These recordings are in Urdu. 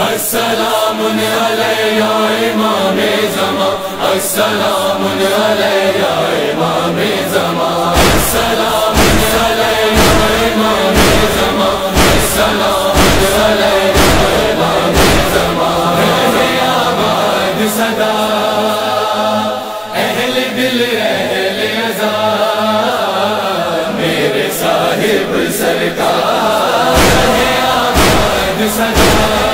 السلام علیہ یا امام زمان، السلام علیہ یا امام زمان، السلام علیہ یا امام زمان، السلام علیہ یا امام زمان۔ ہے آباد صدا اہل دل اہل ازا، میرے صاحب سرکار ہے آباد صدا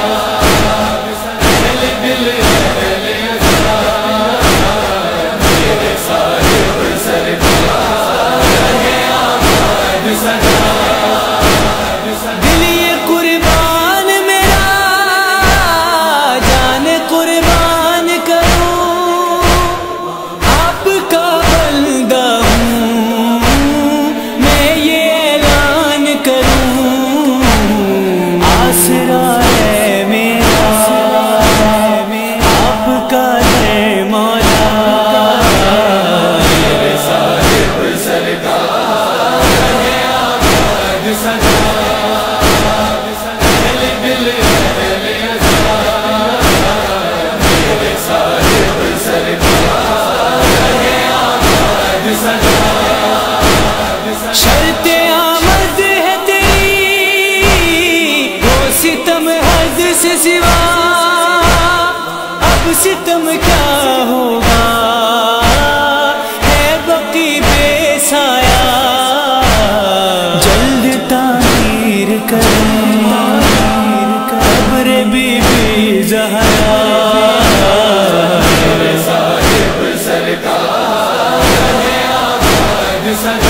شرط آمد ہے تیری وہ ستم حد سے سوا، اب ستم کیا ہوگا ہے بقی بے سایہ، جلد تعمیر کریں قبر بی بی زہرا، میرے صاحب سرکار ہے آباد صدا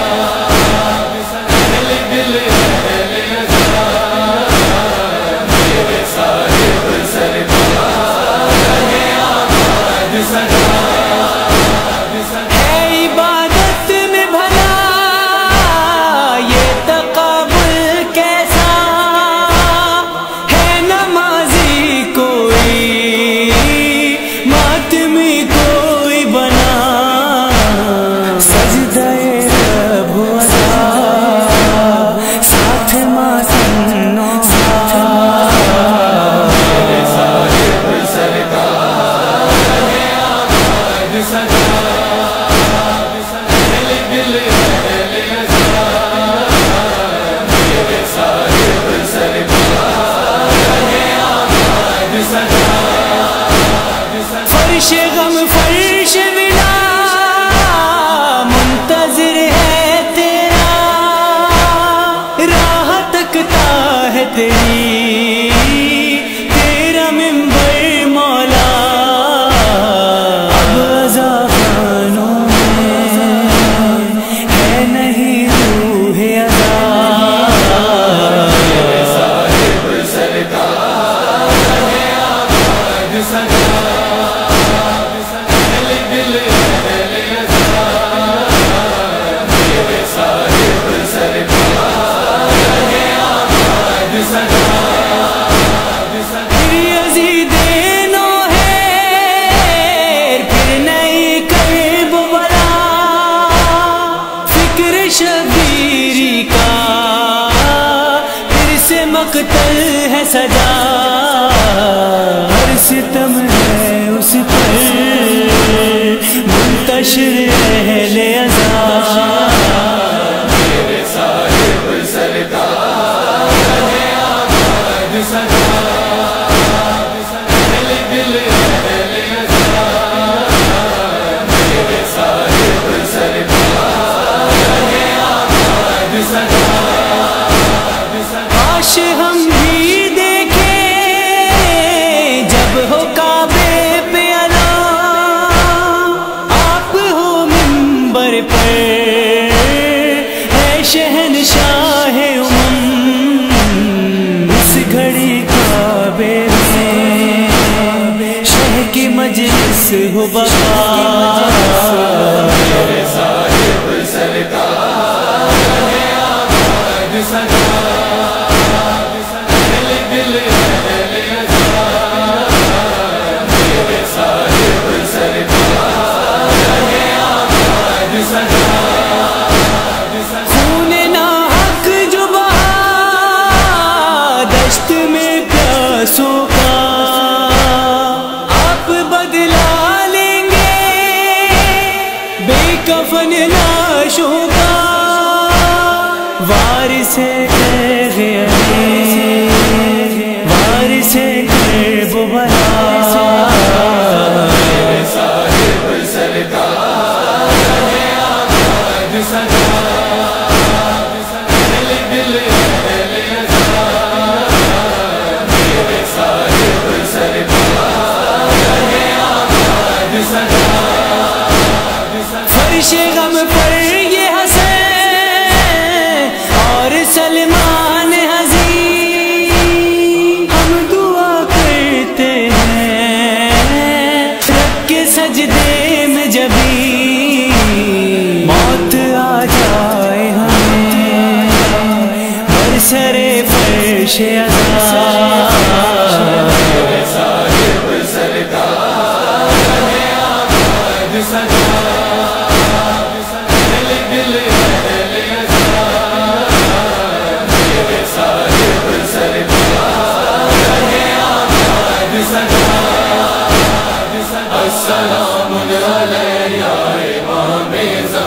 فرش غم فرش ودا منتظر ہے تیرا، راہ تکتا ہے تیری تیرا منبر مولا، اب عذابانوں میں ہے نہیں روح ادا، میرے صاحب سرکار ہے آباد صدا شبیری کا پھر سے مقتل ہے سجا، ہر ستم ہے اس پر منتشر اہل ازا، میرے صاحب سرکار ہے آباد صدا اہل دل اہل ازا، میرے صاحب سرکار کاش ہم بھی دیکھیں جب ہو کعبے پہ اعلان، آپ ہو منبر پر ہے شہنشاہ امم، اس گھڑی کعبے میں شہ کی مجلس ہو بقا، میرے صاحب سرکار ہے آباد صدا اہل دل اہل ازا، میرے صاحب سرکار ہے آباد صدا، خون ناحق جو بہا دشت میں پیاسوں وارث غیر وارث کرب و بلا صاحب سرکار ہے آباد سدا دل صاحب سرکار ہے آباد سدا فرش غم پر یہ حسین اور سلمان حزین ہم دعا کرتے ہیں رب کے سجدے میں جبھی موت آ جائے ہمیں برسر فرش عذاب صاحب سرکار ہے آباد سدا السلام علیہ یا امام